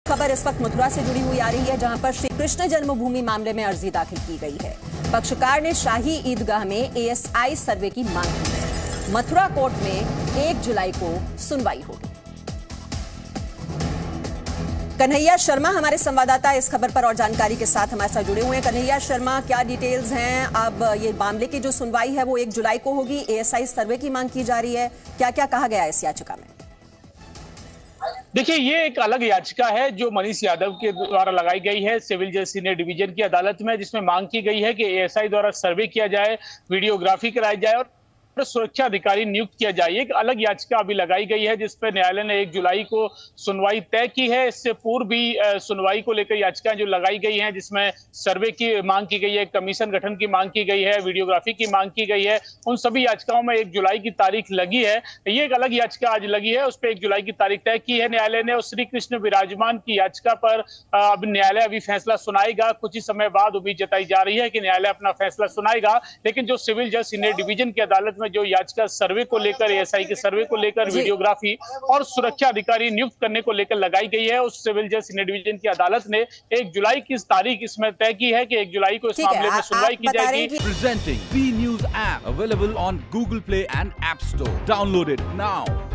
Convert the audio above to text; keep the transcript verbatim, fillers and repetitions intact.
खबर इस वक्त मथुरा से जुड़ी हुई आ रही है, जहां पर श्री कृष्ण जन्मभूमि मामले में अर्जी दाखिल की गई है। पक्षकार ने शाही ईदगाह में एएसआई सर्वे की मांग की है। मथुरा कोर्ट में एक जुलाई को सुनवाई होगी। कन्हैया शर्मा हमारे संवाददाता इस खबर पर और जानकारी के साथ हमारे साथ जुड़े हुए हैं। कन्हैया शर्मा, क्या डिटेल्स हैं? अब ये मामले की जो सुनवाई है वो एक जुलाई को होगी, एएसआई सर्वे की मांग की जा रही है, क्या क्या कहा गया है इस याचिका में? देखिए, ये एक अलग याचिका है जो मनीष यादव के द्वारा लगाई गई है सिविल जज सीनियर डिवीजन की अदालत में, जिसमें मांग की गई है कि एएसआई द्वारा सर्वे किया जाए, वीडियोग्राफी कराई जाए और सुरक्षा अधिकारी नियुक्त किया जाए। एक अलग याचिका अभी लगाई गई है जिसपर न्यायालय ने एक जुलाई को सुनवाई तय की है। इससे पूर्व भी सुनवाई को लेकर याचिकाएं जो लगाई गई हैं, जिसमें सर्वे की मांग की गई है, कमीशन गठन की मांग की गई है, वीडियोग्राफी की मांग की गई है, उन सभी याचिकाओं में एक जुलाई की तारीख लगी है। ये एक अलग याचिका आज लगी है, उस पर एक जुलाई की तारीख तय की है न्यायालय ने। और श्री कृष्ण विराजमान की याचिका पर अब न्यायालय अभी फैसला सुनाएगा। कुछ ही समय बाद उम्मीद जताई जा रही है कि न्यायालय अपना फैसला सुनाएगा। लेकिन जो सिविल जज सीनियर डिवीजन की अदालत में जो याचिका सर्वे को लेकर, एएसआई के सर्वे को लेकर, वीडियोग्राफी और सुरक्षा अधिकारी नियुक्त करने को लेकर लगाई गई है, उस सिविल जज सीनियर डिवीजन की अदालत ने एक जुलाई की तारीख इसमें तय की है कि एक जुलाई को इस मामले में सुनवाई की जाएगी। Presenting B news app available on Google Play and App Store. Download it now.